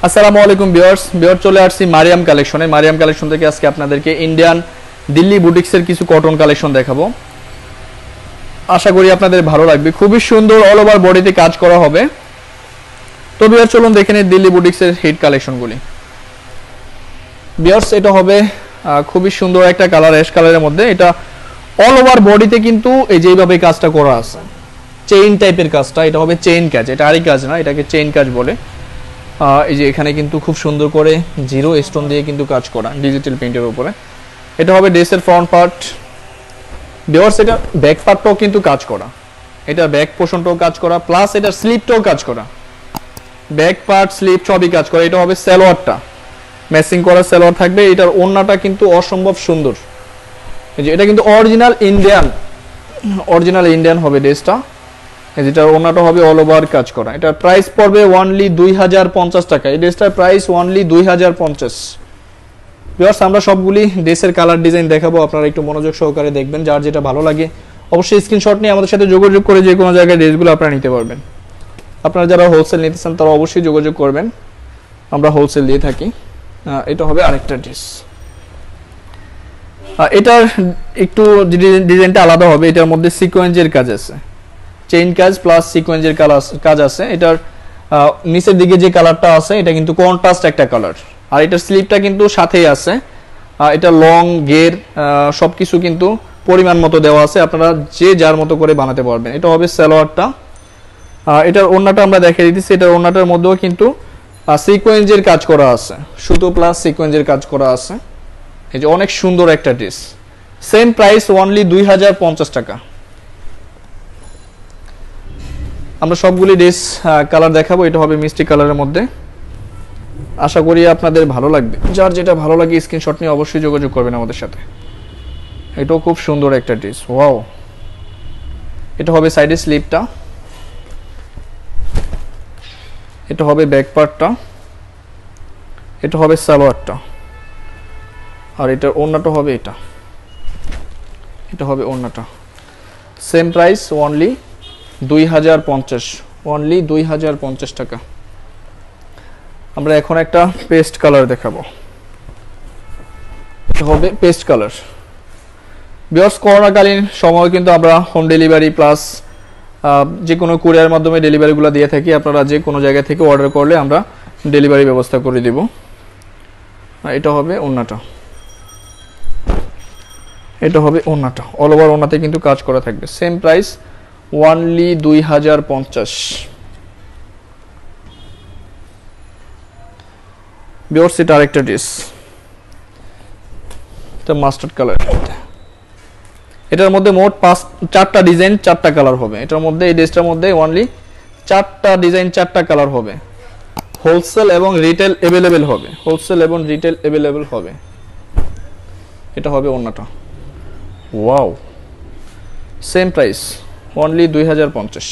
আসসালামু আলাইকুম ভিউয়ার্স চলে আসছি মারিয়াম কালেকশন থেকে আজকে আপনাদেরকে ইন্ডিয়ান দিল্লি বুটিক্সের কিছু কটন কালেকশন দেখাবো। আশা করি আপনাদের ভালো লাগবে। খুবই সুন্দর অল ওভার বডিতে কাজ করা হবে। তো ভিউয়ার্স চলুন দেখে নিই দিল্লি বুটিক্সের হিট কালেকশনগুলি। ভিউয়ার্স এটা হবে খুবই সুন্দর একটা কালার, অ্যাশ কালারের মধ্যে। এটা অল ওভার বডিতে কিন্তু এই যে এইভাবে কাজটা করা আছে, চেইন টাইপের কাজটা। এটা হবে চেইন কাজ, এটা আরি কাজ না, এটাকে চেইন কাজ বলে। এই যে এখানে কিন্তু খুব সুন্দর করে জিরো স্টোন দিয়ে কিন্তু কাজ করা ডিজিটাল প্রিন্টের উপরে। এটা হবে ড্রেসের ফ্রন্ট পার্ট। ভিউয়ার্স এটা ব্যাক পার্টটাও কিন্তু কাজ করা, এটা ব্যাক পোর্শনটাও কাজ করা, প্লাস এটা স্লিপটাও কাজ করা। ব্যাক পার্ট স্লিপ সবই কাজ করা। এটা হবে সালোয়ারটা, ম্যাচিং করা সালোয়ার থাকবে। এটার ওড়নাটা কিন্তু অসম্ভব সুন্দর। এই যে এটা কিন্তু অরিজিনাল ইন্ডিয়ান হবে ড্রেসটা। যেটার ওড়নাটা হবে অল ওভার কাজ করা। এটার প্রাইস পড়বে অনলি 2050 টাকা। এই ড্রেসটার প্রাইস অনলি 2050। ভিউয়ার্স আমরা সবগুলি ড্রেসের কালার ডিজাইন দেখাবো, আপনারা একটু মনোযোগ সহকারে দেখবেন। যার যেটা ভালো লাগে অবশ্যই স্ক্রিনশট নিয়ে আমাদের সাথে যোগাযোগ করে যে কোনো জায়গায় ড্রেসগুলো আপনারা নিতে পারবেন। আপনারা যারা হোলসেল নিতে চান তারা অবশ্যই যোগাযোগ করবেন, আমরা হোলসেল দিয়ে থাকি। এটা হবে আরেকটা ড্রেস। এটার একটু ডিজাইনটা আলাদা হবে। এটার মধ্যে সিকোয়েন্সের কাজ আছে, চেইন কাজ প্লাস সিকোয়েন্সের কাজ আছে। এটার নিচের দিকে যে কালারটা আছে এটা কিন্তু কন্ট্রাস্ট একটা কালার, আর এটার স্লিপটা কিন্তু সাথেই আছে। এটা লং গের সবকিছু কিন্তু পরিমাণ মতো দেওয়া আছে, আপনারা যে যার মতো করে বানাতে পারবেন। এটা হবে সালোয়ারটা। এটার ওড়নাটা আমরা দেখিয়ে দিচ্ছি। এটার ওড়নাটার মধ্যেও কিন্তু সিকোয়েন্সের কাজ করা আছে, সুতো প্লাস সিকোয়েন্সের কাজ করা আছে। এই যে অনেক সুন্দর একটা ড্রেস, সেম প্রাইস অনলি 2050 টাকা। আমরা সবগুলি ড্রেস কালার দেখাবো। এটা হবে মিষ্টি কালারের মধ্যে। আশা করি আপনাদের ভালো লাগবে। যার যেটা ভালো লাগে স্ক্রিনশট নিয়ে অবশ্যই যোগাযোগ করবেন আমাদের সাথে। এটাও খুব সুন্দর একটা ড্রেস, ওয়াও। এটা হবে সাইডে স্লিপটা, এটা হবে ব্যাক পার্টটা, এটা হবে সালোয়ারটা, আর এটার ওড়নাটা হবে এটা হবে ওড়নাটা। সেম প্রাইস অনলি 2050, অনলি 2050 টাকা। আমরা এখন একটা পেস্ট কালার দেখাবো। এটা হবে পেস্ট কালার। ভিউয়ার্স করোনাকালীন সময় কিন্তু আমরা হোম ডেলিভারি প্লাস যে কোনো কুরিয়ার মাধ্যমে ডেলিভারিগুলো দিয়ে থাকি। আপনারা যে কোনো জায়গা থেকে অর্ডার করলে আমরা ডেলিভারি ব্যবস্থা করে দিব। এটা হবে ওড়নাটা, এটা হবে ওড়নাটা। অল ওভার ওড়নাতে কিন্তু কাজ করা থাকবে। Same price only 2050। ভিউয়ার্স এটা আরেকটা ড্রেস, এটা মাস্টার্ড কালার। এটার মধ্যে মোট 4টা ডিজাইন 4টা কালার হবে। এটার মধ্যে এই ড্রেসটার মধ্যে অনলি 4টা ডিজাইন 4টা কালার হবে। হোলসেল এবং রিটেল अवेलेबल হবে, হোলসেল এবং রিটেল अवेलेबल হবে। এটা হবে ওড়নাটা, wow. Same price only 2050।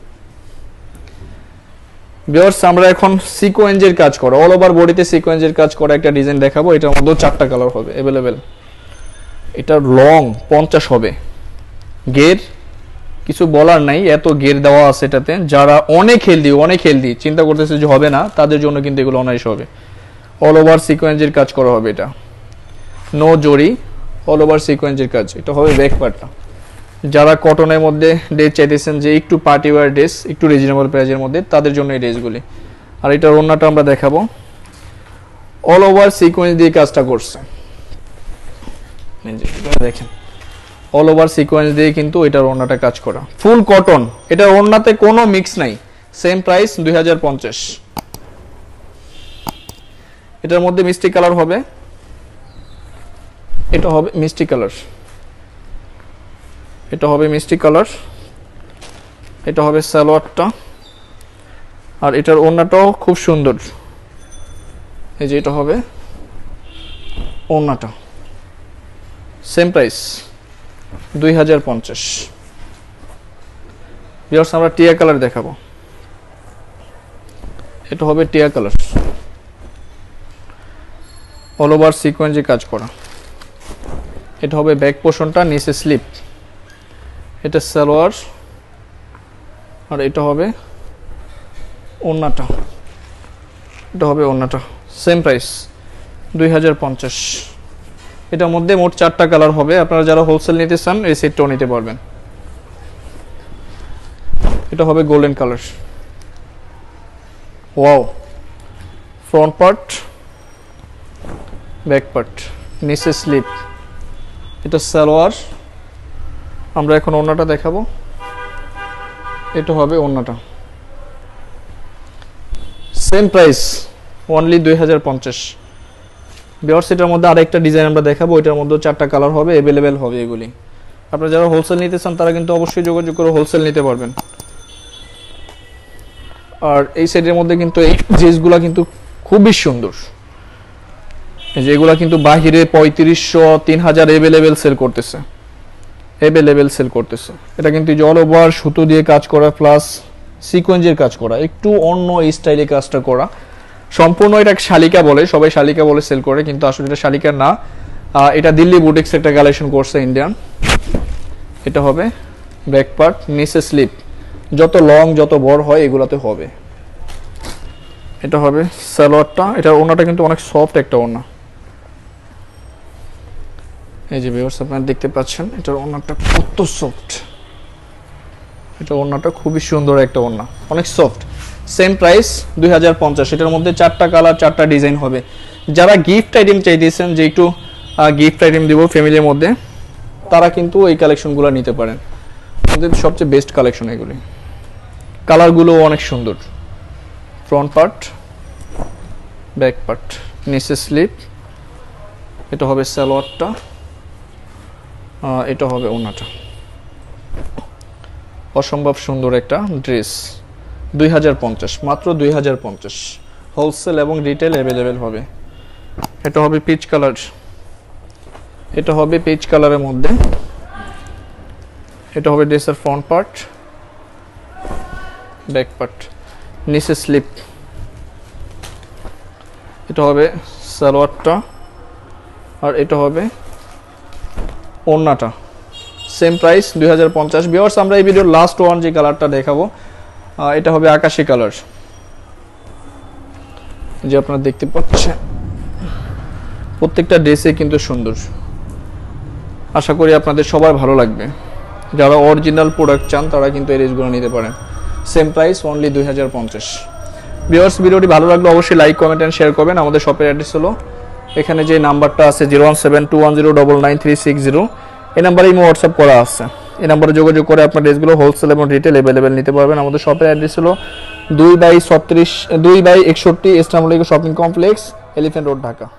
Viewers আমরা এখন সিকোয়েন্সের কাজ করা, অল ওভার বডিতে সিকোয়েন্সের কাজ করা একটা ডিজাইন দেখাবো। এটার মধ্যে 4টা কালার হবে अवेलेबल। এটা লং 50 হবে। গের কিছু বলার নাই, এত গের দেওয়া আছে এটাতে। যারা অনেক হেলদি চিন্তা করতেছে যে হবে না, তাদের জন্য কিন্তু এগুলো অনায়াস হবে। অল ওভার সিকোয়েন্সের কাজ করা হবে। এটা নো জরি, অল ওভার সিকোয়েন্সের কাজ। এটা হবে ব্যাক পার্টটা। যারা কটনের মধ্যে ড্রেস চাইতেছেন যে একটু পার্টি ওয়্যার ড্রেস, একটু রিজনেবল প্রাইসের মধ্যে, তাদের জন্য এই ড্রেসগুলি। আর এটার ওড়নাটা আমরা দেখাবো, অল ওভার সিকোয়েন্স দিয়ে কাজটা করছে। দেখেন অল ওভার সিকোয়েন্স দিয়ে কিন্তু এটার ওড়নাটা কাজ করা, ফুল কটন। এটার ওড়নাতে কোনো মিক্স নাই। Same price 2050। এটার মধ্যে মিষ্টি কালার হবে, এটা হবে মিষ্টি কালার, এটা হবে মিষ্টি কালার, এটা হবে সালোয়ারটা, আর এটার ওড়নাটাও খুব সুন্দর। এই যে এটা হবে ওড়নাটা। Same price 2050। ভিউয়ার্স আমরা টিয়া কালার দেখাবো। এটা হবে টিয়া কালার, অল ওভার সিকোয়েন্সে কাজ করা। এটা হবে ব্যাক পোর্শনটা, নিচে স্লিপ। এটা সালোয়ার, আর এটা হবে ওড়নাটা। এটা হবে ওন্নাটা, সেম প্রাইস 2050। এটার মধ্যে মোট 4টা কালার হবে, আপনারা যারা হোলসেল নিতে চান এই সেটটাও নিতে পারবেন। এটা হবে golden colour, wow, front part, back part, নিচে স্লিপ, এটা সালোয়ার। আমরা এখন ওন্নাটা দেখাবো, এটা হবে ওন্নাটা, সেম প্রাইস অনলি 2050। ভিউয়ার্স এটার মধ্যে আরেকটা ডিজাইন আমরা দেখাবো, এটার মধ্যে 4টা কালার হবে, अवेलेबल হবে এগুলি। আপনারা যারা হোলসেল নিতে চান তারা কিন্তু অবশ্যই যোগাযোগ করে হোলসেল নিতে পারবেন। আর এই সেটের মধ্যে কিন্তু এই ড্রেসগুলো কিন্তু খুবই সুন্দর, এই যে এগুলা কিন্তু বাহিরে 3500 3000 अवेलेबल সেল করতেছে, अवेलेबल সেল করতেছে। এটা কিন্তু অল ওভার সুতো দিয়ে কাজ করা প্লাস সিকোয়েন্সের কাজ করা, একটু অন্য স্টাইলে কাজটা করা। সম্পূর্ণ এটা শালিকা বলে, সবাই শালিকা বলে সেল করে, কিন্তু আসলে এটা শালিকা না, এটা দিল্লি বুটিক্স একটা কালেকশন করছে ইন্ডিয়ান। এটা হবে ব্যাক পার্ট, নিচে স্লিপ, যত লং যত বড় হয় এগুলাতে হবে। এটা হবে সালোয়ারটা, এটার ওন্নাটা কিন্তু অনেক সফট একটা ওন্না, এই যে ভিউয়ার্স আপনারা দেখতে পাচ্ছেন এটার ওন্নাটা কত সফট, এটা ওন্নাটা খুবই সুন্দর একটা ওন্না, অনেক সফট। Same price 2050। এটার মধ্যে 4টা কালার 4টা ডিজাইন হবে। যারা গিফট আইটেম চাইতেছেন যে একটু গিফট আইটেম দিব ফ্যামিলির মধ্যে, তারা কিন্তু এই কালেকশনগুলো নিতে পারেন, আমাদের সবচেয়ে বেস্ট কালেকশন এগুলি। কালারগুলো অনেক সুন্দর, ফ্রন্ট পার্ট, ব্যাক পার্ট, নিচে স্লিপ, এটা হবে সালোয়ারটা, এটা হবে ওন্নাটা। অসম্ভব সুন্দর একটা ড্রেস, 2050, মাত্র 2050। হোলসেল এবং রিটেল अवेलेबल হবে। এটা হবে পিচ কালার, এটা হবে পিচ কালারের মধ্যে, এটা হবে ড্রেসের ফ্রন্ট পার্ট, ব্যাক পার্ট, নিচে স্লিপ, এটা হবে সালোয়ারটা, আর এটা হবে ওন্নাটা। Same price 2050। ভিউয়ার্স আমরা এই ভিডিওর লাস্ট ওয়ান যে কালারটা দেখাবো, এটা হবে আকাশী কালার, যে আপনারা দেখতে পাচ্ছেন প্রত্যেকটা ড্রেসে কিন্তু সুন্দর। আশা করি আপনাদের সবার ভালো লাগবে। যারা অরিজিনাল প্রোডাক্ট চান তারা কিন্তু এই ড্রেসগুলো নিতে পারেন। Same price only 2050। ভিউয়ার্স ভিডিওটি ভালো লাগলে অবশ্যই লাইক কমেন্ট এন্ড শেয়ার করবেন। আমাদের শপের অ্যাড্রেস হলো এখানে যে নাম্বারটা আছে 01721099360, এই নাম্বারে ইমো হোয়াটসঅ্যাপ করা আছে। এই নাম্বারে যোগাযোগ করে আপনার ড্রেসগুলো হোলসেল এবং রিটেল अवेलेबल নিতে পারবেন। আমাদের শপের অ্যাড্রেস হলো 2/61 Islampur shopping complex, elephant road, Dhaka.